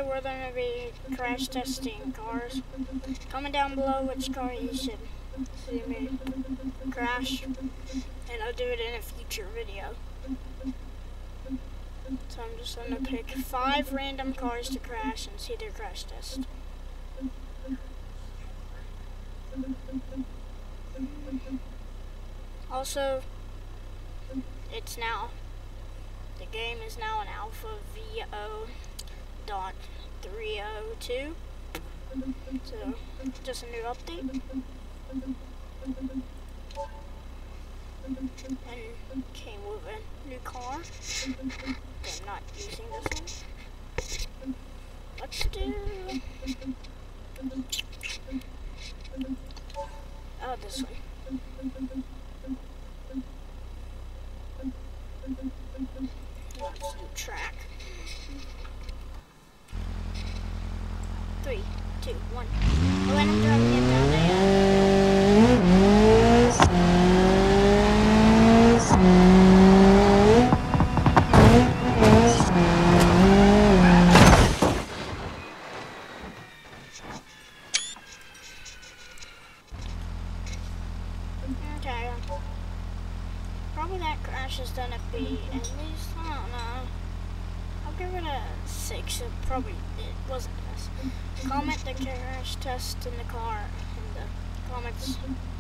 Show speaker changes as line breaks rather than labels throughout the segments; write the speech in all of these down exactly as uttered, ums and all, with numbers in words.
where they're going to be crash testing cars. Comment down below which car you should see me crash, and I'll do it in a future video. So I'm just going to pick five random cars to crash and see their crash test. Also, it's now, the game is now in alpha V O dot three oh two, so just a new update. And came with a new car. I'm not using this one. Let's do, oh, this one. Let's do track. Three, two, one. Oh, and I'm driving it down there. Okay. Probably that crash is gonna be at least, I don't know. I'll give it a six. It probably it wasn't this. Comment the crash test in the car in the comments.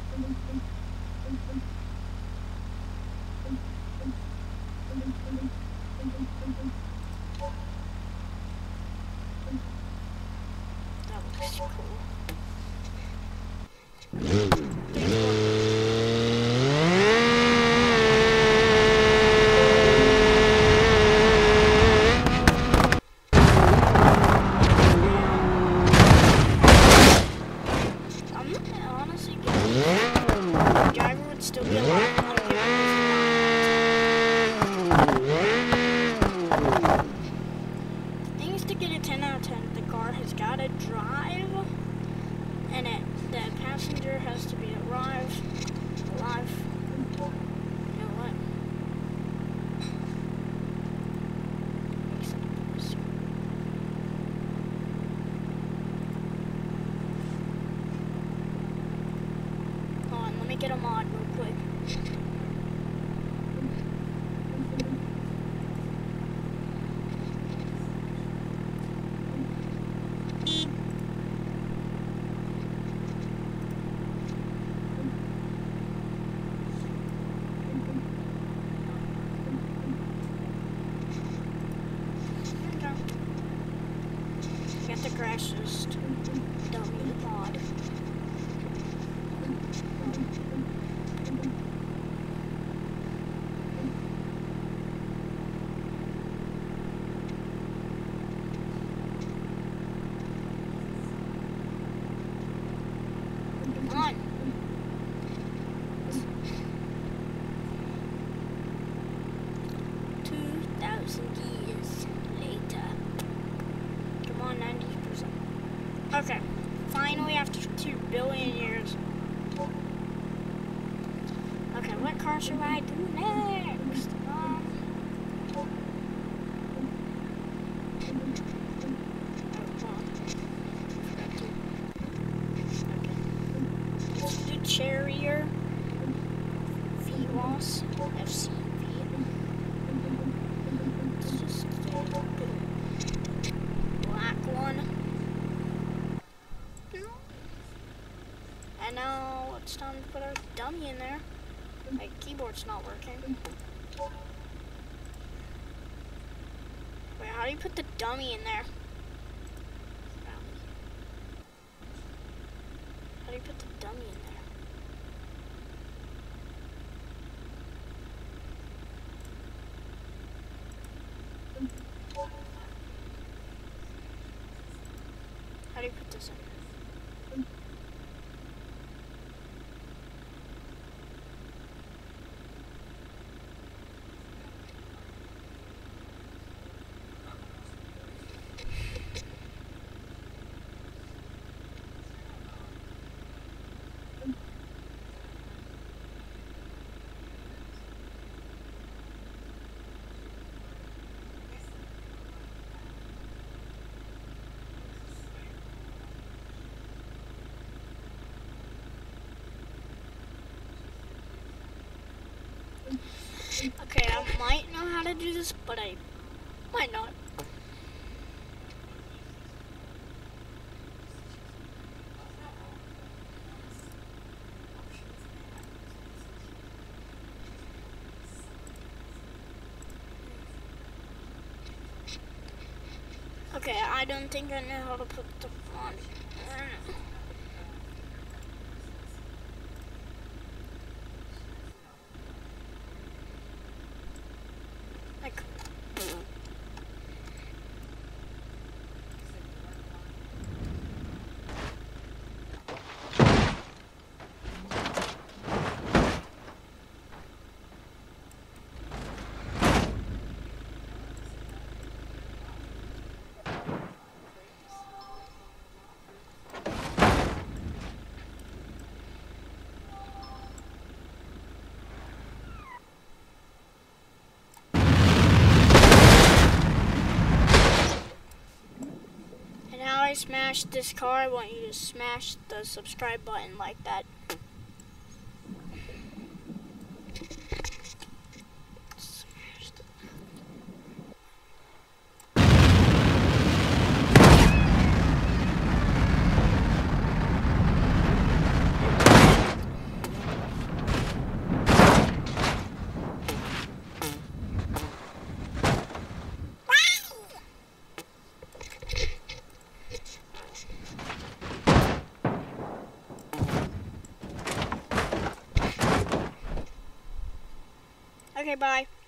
That looks cool. Still be alive. Things to get a ten out of ten. The car has got to drive, and it, the passenger has to be alive. Alive. You know what? Hold on, let me get a mod real quick. Got the crash just don't need a mod. Come on. Two thousand years later. Come on, ninety percent. Okay, finally after two billion years. Okay, what car should I do next? Um, let's do Charrier V W O S F C V. Let's just do black one. And now it's time to put our dummy in there. My keyboard's not working. Wait, how do you put the dummy in there? How do you put the dummy in there? How do you put this in? how to do this, but I might not. Okay, I don't think I know how to put the on. I don't know. Like, and how I smashed this car, I want you to smash the subscribe button like that. Smashed. Okay, bye.